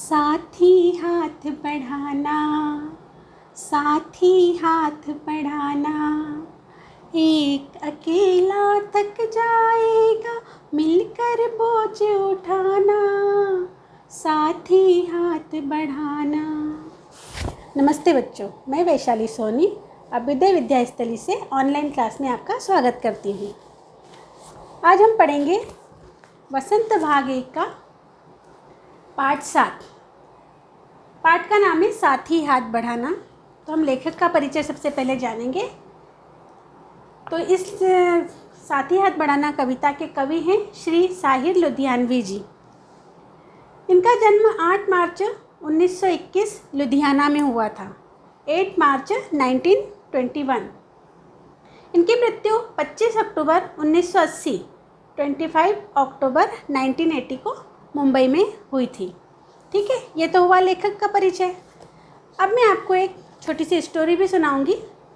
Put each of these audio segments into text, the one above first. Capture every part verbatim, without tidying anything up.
साथी हाथ बढ़ाना, साथी हाथ बढ़ाना, एक अकेला थक जाएगा मिलकर बोझ उठाना, साथी हाथ बढ़ाना। नमस्ते बच्चों, मैं वैशाली सोनी अभ्युदय विद्यास्थली से ऑनलाइन क्लास में आपका स्वागत करती हूँ। आज हम पढ़ेंगे वसंत भाग एक का पाठ सात। पाठ का नाम है साथी हाथ बढ़ाना। तो हम लेखक का परिचय सबसे पहले जानेंगे। तो इस साथी हाथ बढ़ाना कविता के कवि हैं श्री साहिर लुधियानवी जी। इनका जन्म आठ मार्च उन्नीस सौ इक्कीस लुधियाना में हुआ था, आठ मार्च उन्नीस सौ इक्कीस। इनकी मृत्यु पच्चीस अक्टूबर उन्नीस सौ अस्सी, पच्चीस अक्टूबर उन्नीस सौ अस्सी को मुंबई में हुई थी। ठीक है, ये तो हुआ लेखक का परिचय। अब मैं आपको एक छोटी सी स्टोरी भी सुनाऊंगी।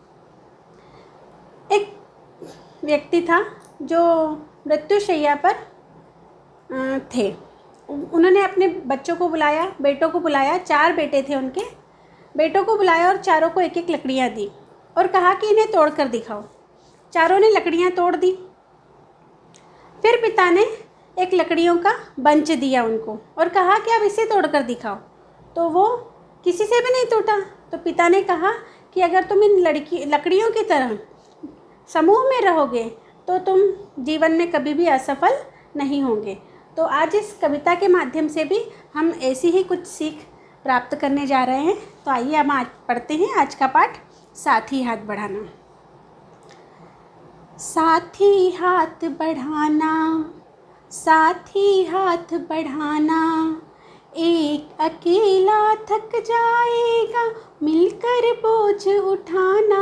एक व्यक्ति था जो मृत्युशैया पर थे। उन्होंने अपने बच्चों को बुलाया, बेटों को बुलाया। चार बेटे थे उनके। बेटों को बुलाया और चारों को एक एक लकड़ियाँ दी और कहा कि इन्हें तोड़ कर दिखाओ। चारों ने लकड़ियाँ तोड़ दी। फिर पिता ने एक लकड़ियों का बंच दिया उनको और कहा कि अब इसे तोड़ कर दिखाओ। तो वो किसी से भी नहीं टूटा। तो पिता ने कहा कि अगर तुम इन लड़की लकड़ियों की तरह समूह में रहोगे तो तुम जीवन में कभी भी असफल नहीं होंगे। तो आज इस कविता के माध्यम से भी हम ऐसी ही कुछ सीख प्राप्त करने जा रहे हैं। तो आइए हम आज पढ़ते हैं आज का पाठ, साथी हाथ बढ़ाना। साथी हाथ बढ़ाना, साथी हाथ बढ़ाना, एक अकेला थक जाएगा मिलकर बोझ उठाना,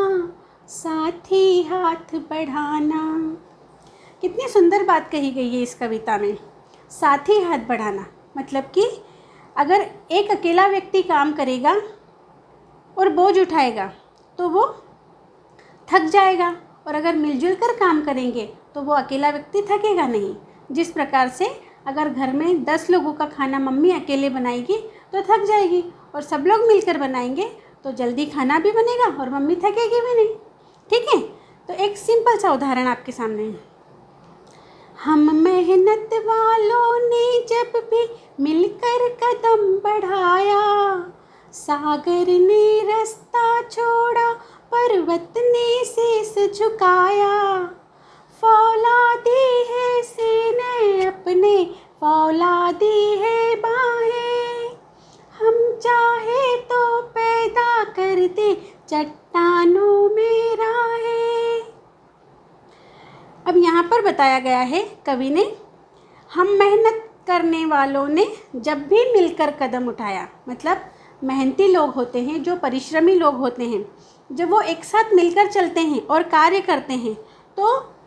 साथी हाथ बढ़ाना। कितनी सुंदर बात कही गई है इस कविता में। साथी हाथ बढ़ाना मतलब कि अगर एक अकेला व्यक्ति काम करेगा और बोझ उठाएगा तो वो थक जाएगा, और अगर मिलजुल कर काम करेंगे तो वो अकेला व्यक्ति थकेगा नहीं। जिस प्रकार से अगर घर में दस लोगों का खाना मम्मी अकेले बनाएगी तो थक जाएगी, और सब लोग मिलकर बनाएंगे तो जल्दी खाना भी बनेगा और मम्मी थकेगी भी नहीं। ठीक है, तो एक सिंपल सा उदाहरण आपके सामने है। हम मेहनत वालों ने जब भी मिलकर कदम बढ़ाया, सागर ने रास्ता छोड़ा, पर्वत ने शीश झुकाया, फौलादी है सीने अपने, फौलादी है बाहें, हम चाहे तो पैदा कर दे चट्टानों में राहें। अब यहाँ पर बताया गया है कवि ने, हम मेहनत करने वालों ने जब भी मिलकर कदम उठाया, मतलब मेहनती लोग होते हैं, जो परिश्रमी लोग होते हैं, जब वो एक साथ मिलकर चलते हैं और कार्य करते हैं तो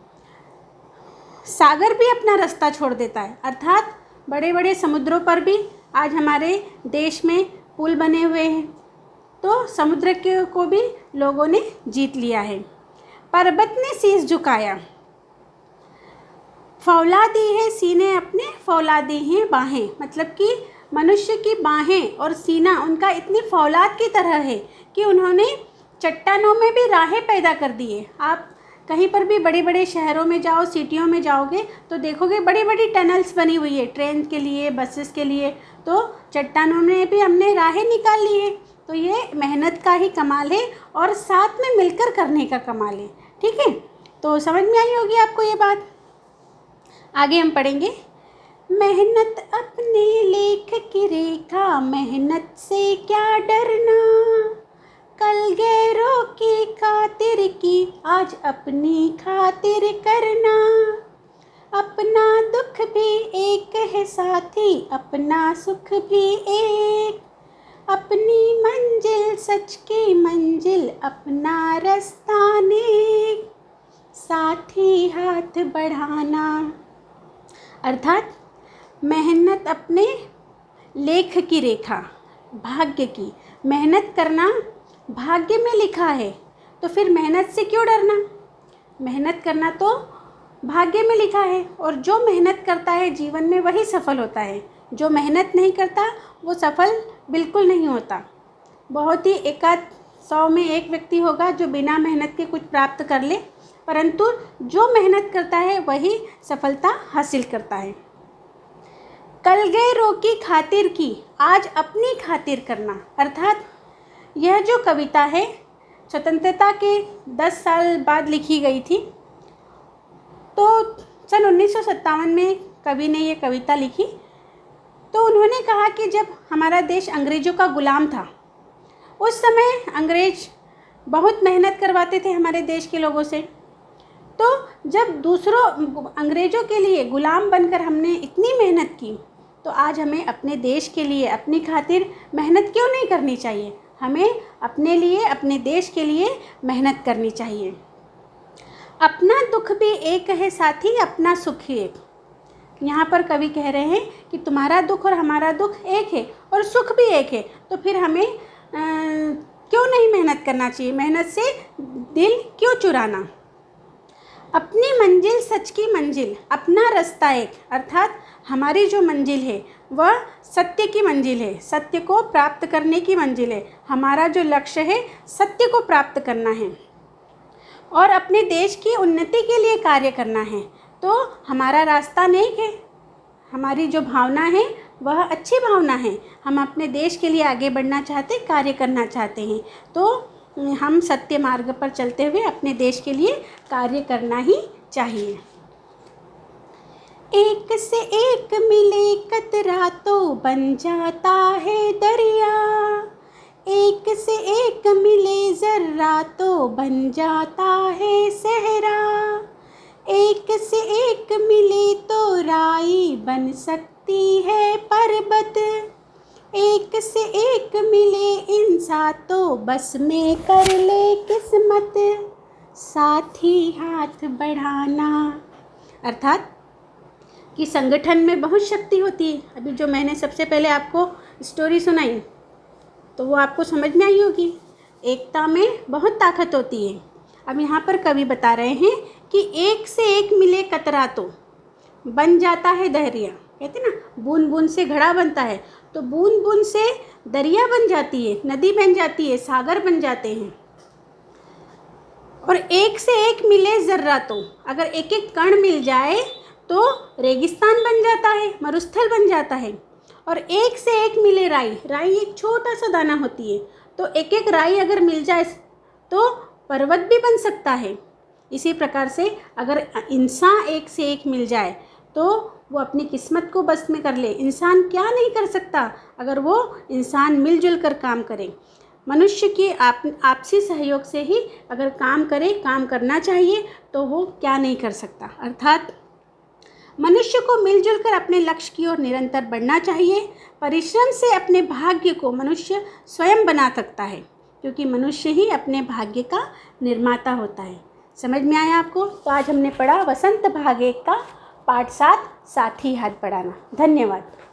सागर भी अपना रास्ता छोड़ देता है। अर्थात बड़े बड़े समुद्रों पर भी आज हमारे देश में पुल बने हुए हैं, तो समुद्र के को भी लोगों ने जीत लिया है। पर्वत ने शीश झुकाया, फौलादी है सीने अपने, फौलादी हैं बाहें, मतलब कि मनुष्य की बाहें और सीना उनका इतनी फौलाद की तरह है कि उन्होंने चट्टानों में भी राहें पैदा कर दी है। आप कहीं पर भी बड़े बड़े शहरों में जाओ, सिटियों में जाओगे तो देखोगे बड़ी बड़ी टनल्स बनी हुई है ट्रेन के लिए, बसेस के लिए। तो चट्टानों में भी हमने राहें निकाल ली है। तो ये मेहनत का ही कमाल है और साथ में मिलकर करने का कमाल है। ठीक है, तो समझ में आई होगी आपको ये बात। आगे हम पढ़ेंगे। मेहनत अपने लेख की रेखा, मेहनत से क्या डरना, कल गैरों की खातिर की आज अपनी खातिर करना, अपना दुख भी एक है साथी, अपना सुख भी एक, अपनी मंजिल सच की मंजिल, अपना रास्ता नेक, साथी हाथ बढ़ाना। अर्थात मेहनत अपने लेख की रेखा, भाग्य की, मेहनत करना भाग्य में लिखा है, तो फिर मेहनत से क्यों डरना। मेहनत करना तो भाग्य में लिखा है, और जो मेहनत करता है जीवन में वही सफल होता है। जो मेहनत नहीं करता वो सफल बिल्कुल नहीं होता। बहुत ही एकाध सौ में एक व्यक्ति होगा जो बिना मेहनत के कुछ प्राप्त कर ले, परंतु जो मेहनत करता है वही सफलता हासिल करता है। कल गए रो की खातिर की, आज अपनी खातिर करना। अर्थात यह जो कविता है स्वतंत्रता के दस साल बाद लिखी गई थी। तो सन उन्नीस सौ सत्तावन में कवि ने ये कविता लिखी। तो उन्होंने कहा कि जब हमारा देश अंग्रेज़ों का गुलाम था, उस समय अंग्रेज़ बहुत मेहनत करवाते थे हमारे देश के लोगों से। तो जब दूसरों अंग्रेज़ों के लिए गुलाम बनकर हमने इतनी मेहनत की, तो आज हमें अपने देश के लिए अपनी खातिर मेहनत क्यों नहीं करनी चाहिए। हमें अपने लिए, अपने देश के लिए मेहनत करनी चाहिए। अपना दुख भी एक है साथी, अपना सुख एक। यहाँ पर कवि कह रहे हैं कि तुम्हारा दुख और हमारा दुख एक है और सुख भी एक है, तो फिर हमें आ, क्यों नहीं मेहनत करना चाहिए, मेहनत से दिल क्यों चुराना। अपनी मंजिल सच की मंजिल, अपना रास्ता एक। अर्थात हमारी जो मंजिल है वह सत्य की मंजिल है, सत्य को प्राप्त करने की मंजिल है। हमारा जो लक्ष्य है सत्य को प्राप्त करना है और अपने देश की उन्नति के लिए कार्य करना है। तो हमारा रास्ता नेक है, हमारी जो भावना है वह अच्छी भावना है। हम अपने देश के लिए आगे बढ़ना चाहते, कार्य करना चाहते हैं, तो हम सत्य मार्ग पर चलते हुए अपने देश के लिए कार्य करना ही चाहिए। एक से एक मिले कतरा तो बन जाता है दरिया, एक से एक मिले जर्रा तो बन जाता है सहरा, एक से एक मिले तो राई बन सकती है पर्वत, एक से एक मिले इंसान तो बस में कर ले किस्मत, साथ ही हाथ बढ़ाना। अर्थात कि संगठन में बहुत शक्ति होती है। अभी जो मैंने सबसे पहले आपको स्टोरी सुनाई तो वो आपको समझ में आई होगी। एकता में बहुत ताकत होती है। अब यहाँ पर कवि बता रहे हैं कि एक से एक मिले कतरा तो बन जाता है दरिया। कहते ना, बूंद बूंद से घड़ा बनता है, तो बूंद बूंद से दरिया बन जाती है, नदी बन जाती है, सागर बन जाते हैं। और एक से एक मिले ज़र्रा तो, अगर एक एक कण मिल जाए तो रेगिस्तान बन जाता है, मरुस्थल बन जाता है। और एक से एक मिले राई, राई एक छोटा सा दाना होती है, तो एक एक राई अगर मिल जाए तो पर्वत भी बन सकता है। इसी प्रकार से अगर इंसान एक से एक मिल जाए तो वो अपनी किस्मत को बस में कर ले। इंसान क्या नहीं कर सकता अगर वो इंसान मिलजुल कर काम करे। मनुष्य के आप आपसी सहयोग से ही अगर काम करे, काम करना चाहिए, तो वो क्या नहीं कर सकता। अर्थात मनुष्य को मिलजुल कर अपने लक्ष्य की ओर निरंतर बढ़ना चाहिए। परिश्रम से अपने भाग्य को मनुष्य स्वयं बना सकता है, क्योंकि मनुष्य ही अपने भाग्य का निर्माता होता है। समझ में आया आपको? तो आज हमने पढ़ा वसंत भाग एक का पाठ सात, साथ ही हाथ बढ़ाना। धन्यवाद।